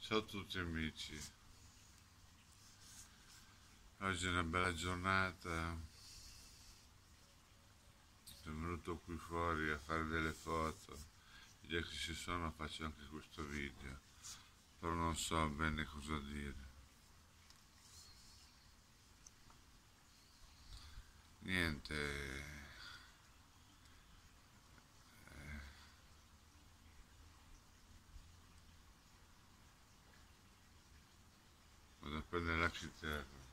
Ciao a tutti amici, oggi è una bella giornata, sono venuto qui fuori a fare delle foto, già che ci sono faccio anche questo video, però non so bene cosa dire. Niente, vado a prendere la chitarra.